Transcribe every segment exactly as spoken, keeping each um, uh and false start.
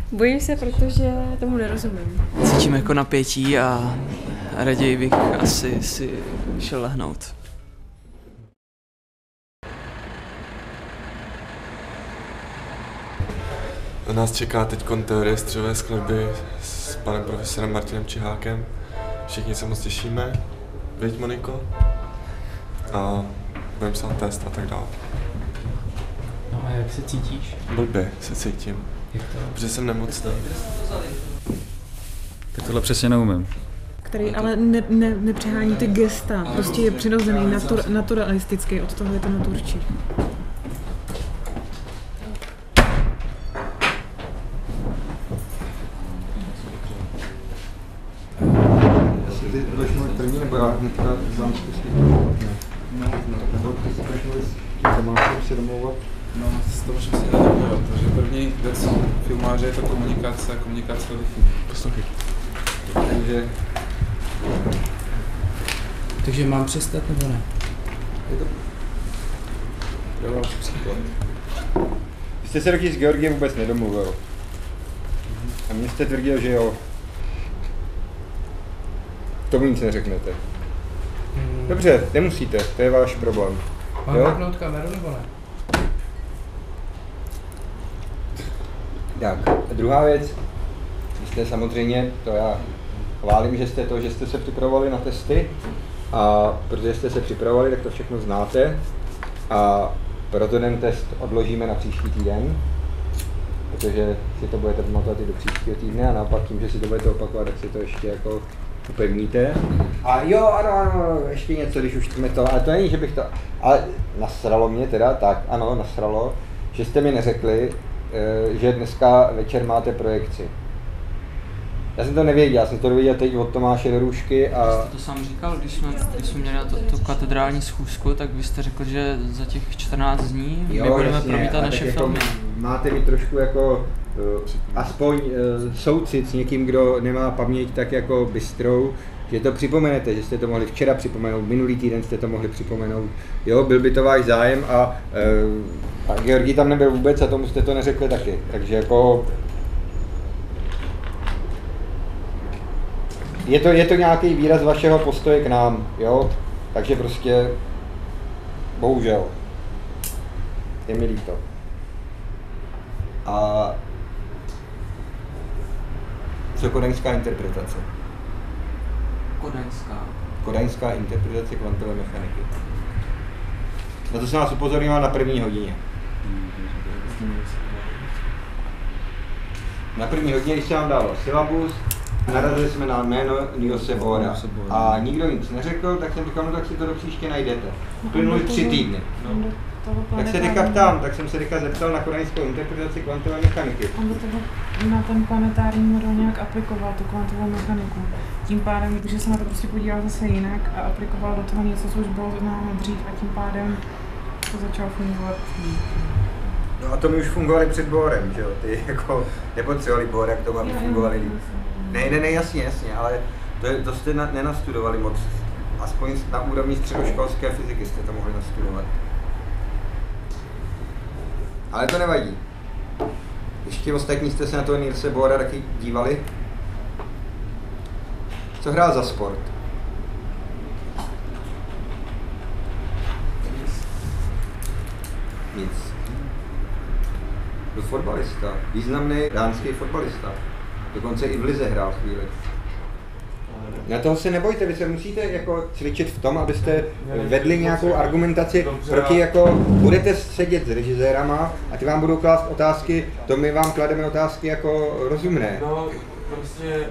Bojím se, protože tomu nerozumím. Cítím jako napětí a raději bych asi si šel lehnout. Na nás čeká teď teorie střelové skladby s panem profesorem Martinem Čihákem. Všichni se moc těšíme, viď Moniko? A budeme psát test a tak dále. No a jak se cítíš? Blbě se cítím, Jak to? protože jsem nemocný. Tak tohle přesně neumím. Který ale ne, ne, nepřehání ty gesta, prostě je přirozený, natur, naturalistický, od toho je to naturčí. Ty budeš mluvit první, nebo já hnedka vám zkusím? Ne, nebo ty si budeš mluvit s Tomášem si domlouvat? No, s Tomášem si nedomluvil, protože první věc filmáře je to komunikace, komunikace Wi-Fi. Poslouchej. Takže... Takže mám přestat nebo ne? Je to... Jo, mám příklad. Vy jste se taky s Georgiem vůbec nedomluvil. A mně jste tvrdil, že jo. Tomu nic neřeknete. Dobře, nemusíte, to je váš problém. Mám Jo? zapnout kameru nebo ne? Tak, a druhá věc, vy jste samozřejmě, to já chválím, že jste to, že jste se připravovali na testy, a protože jste se připravovali, tak to všechno znáte, a proto ten test odložíme na příští týden, protože si to budete pamatovat i do příštího týdne, a naopak tím, že si to budete opakovat, tak si to ještě jako upevníte. A jo, ano, ano, ještě něco, když už jsme to, ale to není, že bych to, ale nasralo mě teda, tak ano, nasralo, že jste mi neřekli, že dneska večer máte projekci. Já jsem to nevěděl, já jsem to dověděl teď od Tomáše do Růžky a... Jste to sám říkal, když jsme, když jsme měli na to, to katedrální schůzku, tak vy jste řekl, že za těch čtrnáct dní jo, my budeme jasně, promítat naše jako filmy. Máte mi trošku jako uh, aspoň uh, soucit s někým, kdo nemá paměť tak jako bystrou, že to připomenete, že jste to mohli včera připomenout, minulý týden jste to mohli připomenout, jo, byl by to váš zájem a, uh, a Georgii tam nebyl vůbec a tomu jste to neřekli taky, takže jako je to, je to nějaký výraz vašeho postoje k nám, jo, takže prostě bohužel, je mi líto. A co kodaňská interpretace? Kodaňská. Kodaňská interpretace kvantové mechaniky. Na to jsem vás upozorňoval na první hodině. Na první hodině, když jsem vám dával syllabus, narazili jsme na jméno Nielse Bohra. A nikdo nic neřekl, tak jsem říkal, no tak si to do příště najdete. Plynuli tři týdny. No. Tak se teďka ptám, tak jsem se teďka zeptal na kodaňskou interpretaci kvantové mechaniky. On do toho na ten planetární model nějak aplikoval tu kvantovou mechaniku. Tím pádem, že se na to prostě podíval zase jinak a aplikoval do toho něco, co už bylo známo dřív, a tím pádem to začalo fungovat. No a to my už fungovali před Bohrem, že jo? Ty jako nepotřebovali Bohr, jak to aby fungovali líp. Ne, ne, ne, jasně, jasně, ale to, je, to jste na, nenastudovali moc. Aspoň na úrovni středoškolské fyziky jste to mohli nastudovat. Ale to nevadí. Ještě ostatní jste se na toho Nielse Bohra taky dívali? Co hrál za sport? Nic. Byl fotbalista. Významný dánský fotbalista. Dokonce i v lize hrál chvíli. Na toho se nebojte, vy se musíte jako cvičit v tom, abyste vedli nějakou argumentaci proti jako, budete sedět s režisérama a ty vám budou klást otázky, to my vám klademe otázky jako rozumné. No, prostě...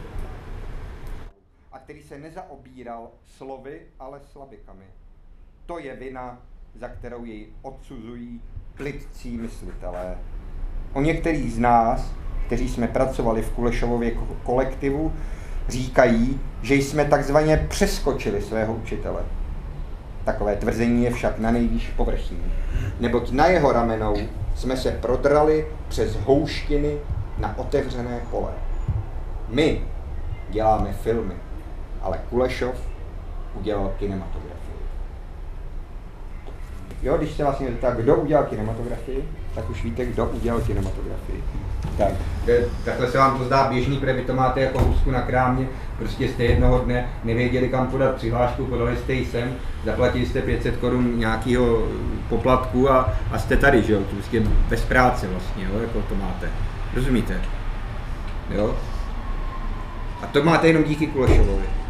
A který se nezaobíral slovy, ale slabikami. To je vina, za kterou jej odsuzují plytcí myslitelé. O některých z nás, kteří jsme pracovali v Kulešovově kolektivu, říkají, že jsme takzvaně přeskočili svého učitele. Takové tvrzení je však na nejvýš povrchní, neboť na jeho ramenou jsme se prodrali přes houštiny na otevřené pole. My děláme filmy, ale Kulešov udělal kinematografii. jo, když se vlastně tak, kdo udělal kinematografii, tak už víte, kdo udělal kinematografii. Tak, takhle se vám to zdá běžný, protože vy to máte jako housku na krámě, prostě jste jednoho dne nevěděli, kam podat přihlášku, podali jste ji sem, zaplatili jste pět set korun nějakého poplatku a, a jste tady, že jo, prostě bez práce vlastně, jo, jako to máte. Rozumíte? Jo? A to máte jenom díky Kulešovovi.